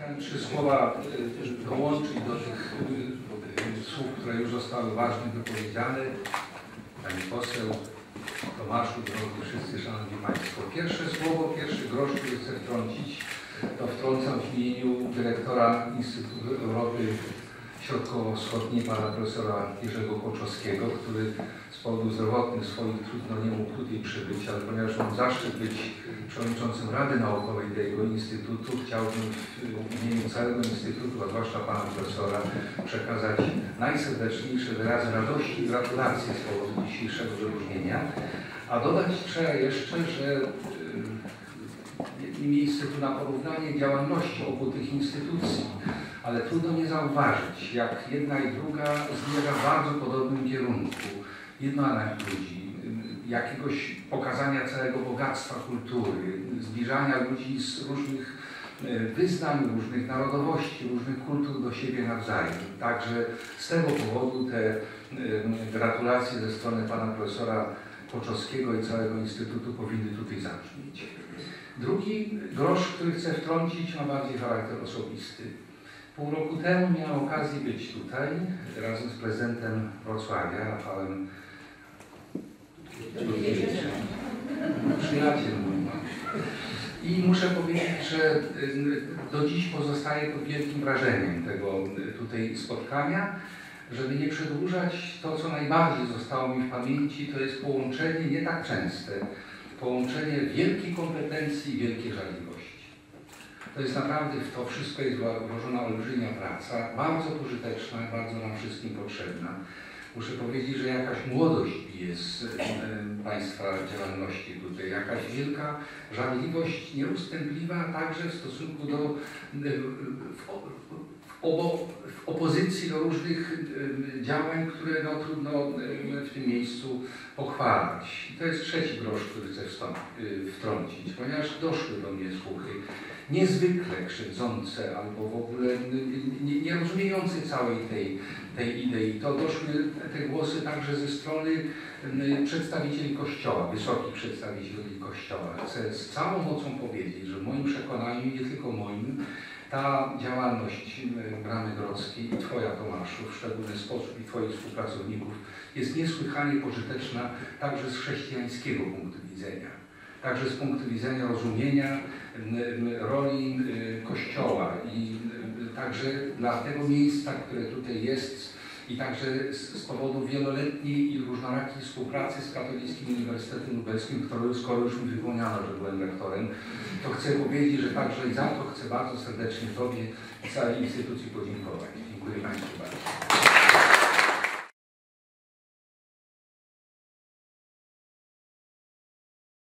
3 słowa dołączyć do tych słów, które już zostały ważnie wypowiedziane. Pani poseł, Tomaszu, drogi wszyscy, szanowni państwo. Pierwsze słowo, pierwszy grosz, który chcę wtrącić, to wtrącam w imieniu dyrektora Instytutu Europy Środkowo-Wschodniej, pana profesora Jerzego Kłoczowskiego, który z powodów zdrowotnych swoich trudno nie mógł tutaj przybyć, ale ponieważ mam zaszczyt być przewodniczącym Rady Naukowej tego Instytutu, chciałbym w imieniu całego Instytutu, a zwłaszcza pana profesora, przekazać najserdeczniejsze wyrazy radości i gratulacje z powodu dzisiejszego wyróżnienia. A dodać trzeba jeszcze, że nie miejsce tu na porównanie działalności obu tych instytucji, ale trudno nie zauważyć, jak jedna i druga zmierza w bardzo podobnym kierunku. Jedna ludzi, jakiegoś pokazania całego bogactwa kultury, zbliżania ludzi z różnych wyznań, różnych narodowości, różnych kultur do siebie nawzajem. Także z tego powodu te gratulacje ze strony pana profesora Kłoczowskiego i całego Instytutu powinny tutaj zabrzmieć. Drugi grosz, który chcę wtrącić, ma bardziej charakter osobisty. Pół roku temu miałem okazję być tutaj razem z prezydentem Wrocławia, Rafałem, przyjaciel mój. I muszę powiedzieć, że do dziś pozostaje pod wielkim wrażeniem tego tutaj spotkania. Żeby nie przedłużać, to co najbardziej zostało mi w pamięci, to jest połączenie nie tak częste, połączenie wielkiej kompetencji i wielkiej żarliwości. To jest naprawdę, w to wszystko jest włożona olbrzymia praca, bardzo pożyteczna, bardzo nam wszystkim potrzebna. Muszę powiedzieć, że jakaś młodość bije z państwa działalności tutaj, jakaś wielka żarliwość nieustępliwa także w stosunku do w opozycji do różnych działań, które no, trudno w tym miejscu pochwalać. I to jest trzeci grosz, który chcę wtrącić, ponieważ doszły do mnie słuchy niezwykle krzywdzące albo w ogóle nie rozumiejące całej tej idei. To doszły te głosy także ze strony przedstawicieli Kościoła, wysokich przedstawicieli Kościoła. Chcę z całą mocą powiedzieć, że w moim przekonaniu, nie tylko moim, ta działalność Bramy Grodzkiej i Twoja, Tomaszu, w szczególny sposób i Twoich współpracowników jest niesłychanie pożyteczna także z chrześcijańskiego punktu widzenia. Także z punktu widzenia rozumienia roli Kościoła i także dla tego miejsca, które tutaj jest i także z powodu wieloletniej i różnorakiej współpracy z Katolickim Uniwersytetem Lubelskim, skoro już mi wypomniano, że byłem rektorem, to chcę powiedzieć, że także i za to chcę bardzo serdecznie Tobie i całej instytucji podziękować. Dziękuję Państwu bardzo.